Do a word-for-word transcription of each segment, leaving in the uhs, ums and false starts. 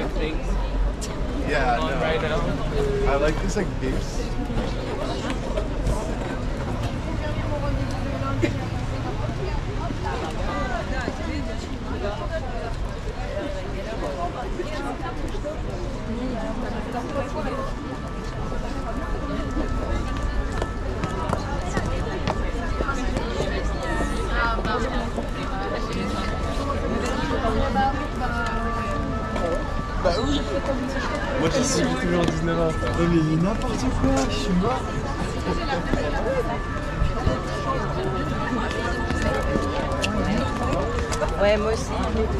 exciting things Yeah, on no. right now. I like this like goose. Bah oui. Moi j'ai suivi toujours dix-neuf ans. Mais mais n'importe quoi, je suis mort. Ouais, moi aussi.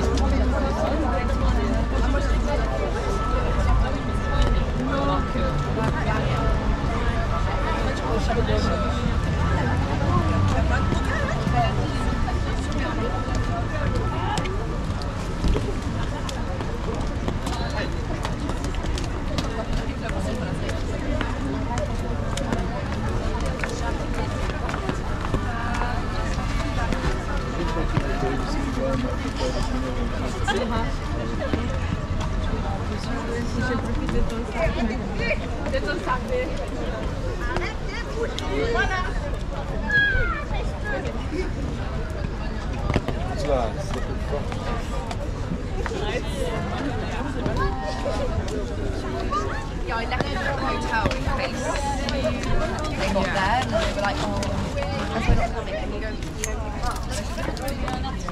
Tu vois, c'est plus fort. Yeah, I left the hotel in case they got there and they were like, oh, if we're not coming, can you go, you go pick them up?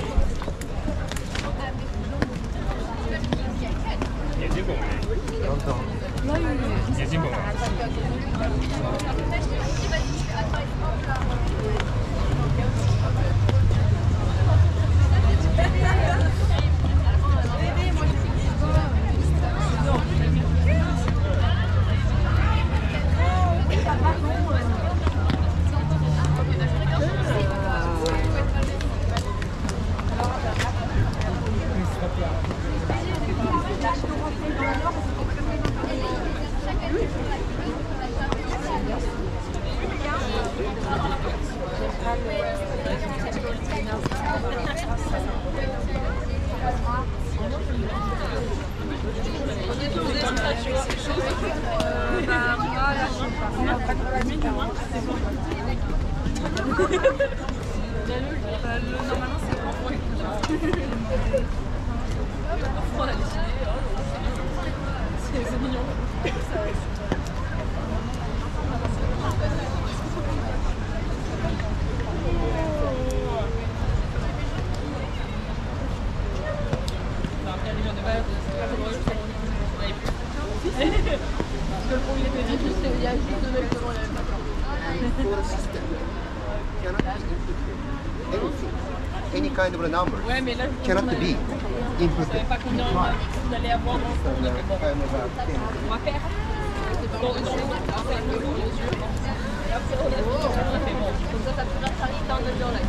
Normalement c'est grand point. On a décidé, c'est mignon. Any kind of a number Ouais, mais là, cannot be je input. savais pas combien vous allez avoir dans le fond. Donc bon, on va faire dans, dans le avec le haut, les yeux. Et après, on a fait bon. Comme ça, ça pourra travailler dans le journal.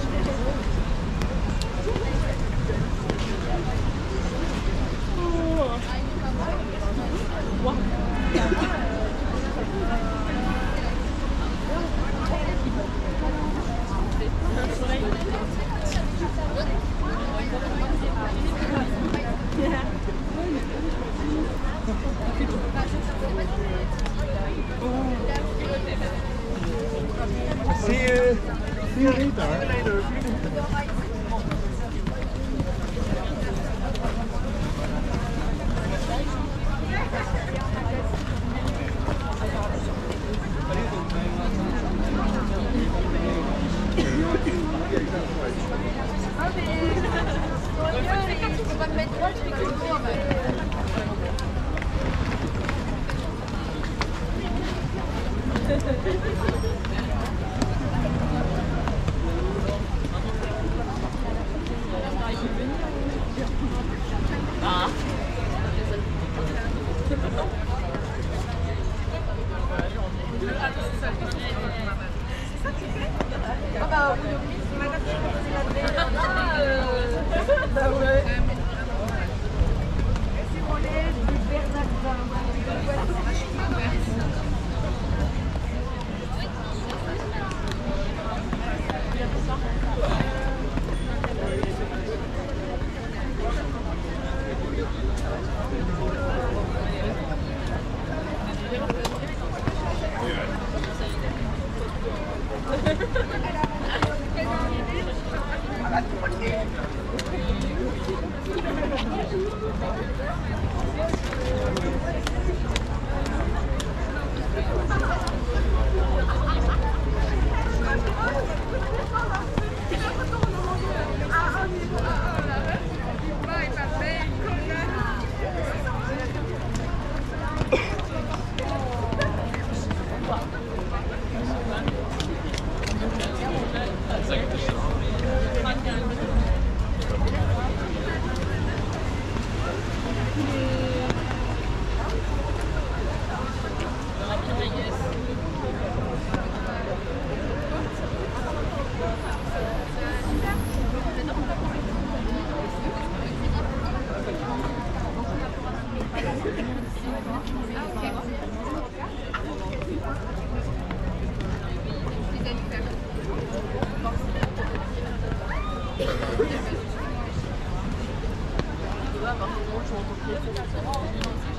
See you. See you later. Tu vas avoir des gros, tu vas